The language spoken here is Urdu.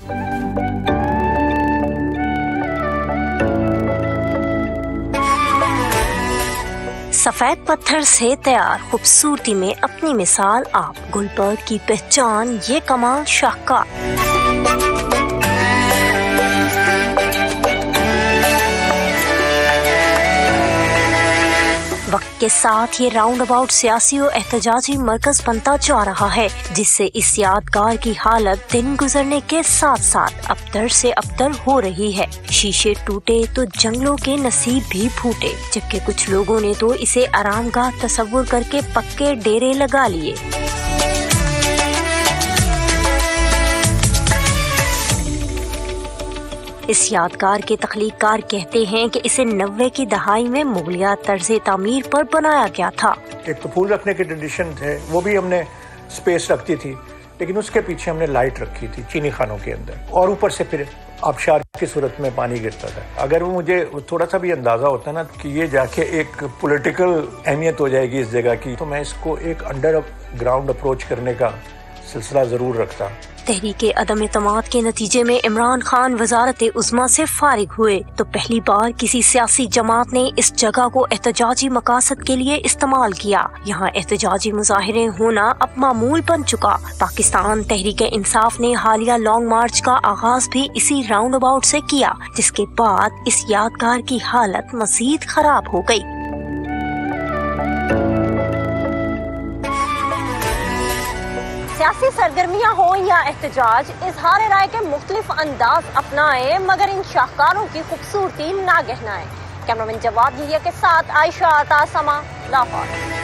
سفید پتھر سے تیار خوبصورتی میں اپنی مثال آپ، گلبرگ کی پہچان یہ کمال شاہکار۔ وقت کے ساتھ یہ راؤنڈ اباؤٹ سیاسی و احتجاجی مرکز بنتا جا رہا ہے، جس سے اس یادگار کی حالت دن گزرنے کے ساتھ ساتھ ابتر سے ابتر ہو رہی ہے۔ شیشے ٹوٹے تو جنگلوں کے نصیب بھی پھوٹے، جبکہ کچھ لوگوں نے تو اسے آرام گاہ تصور کر کے پکے ڈیرے لگا لیے۔ اس یادگار کے تخلیق کار کہتے ہیں کہ اسے 90 کی دہائی میں مغلیہ طرز تعمیر پر بنایا گیا تھا۔ ایک تو پھول رکھنے کے ٹریڈیشن تھے، وہ بھی ہم نے سپیس رکھتی تھی، لیکن اس کے پیچھے ہم نے لائٹ رکھی تھی چینی خانوں کے اندر، اور اوپر سے پھر آبشار کی صورت میں پانی گرتا تھا۔ اگر وہ مجھے تھوڑا سا بھی اندازہ ہوتا نا کہ یہ جا کے ایک پولیٹیکل اہمیت ہو جائے گی اس جگہ کی، تو میں اس کو ایک انڈر گراؤنڈ اپروچ کرنے کا سلسلہ ضرور رکھتا۔ تحریک عدم اعتماد کے نتیجے میں عمران خان وزارت عظمیٰ سے فارغ ہوئے تو پہلی بار کسی سیاسی جماعت نے اس جگہ کو احتجاجی مقاصد کے لیے استعمال کیا۔ یہاں احتجاجی مظاہرے ہونا اب معمول بن چکا۔ پاکستان تحریک انصاف نے حالیہ لانگ مارچ کا آغاز بھی اسی راؤنڈ اباؤٹ سے کیا، جس کے بعد اس یادگار کی حالت مزید خراب ہو گئی۔ سیاسی سرگرمیاں ہوں یا احتجاج، اظہار رائے کے مختلف انداز اپنائیں، مگر ان شاہکاروں کی خوبصورتی نہ گہنائیں۔ کیمرامین جواد یہ کے ساتھ عائشہ عطا سما، لاہور۔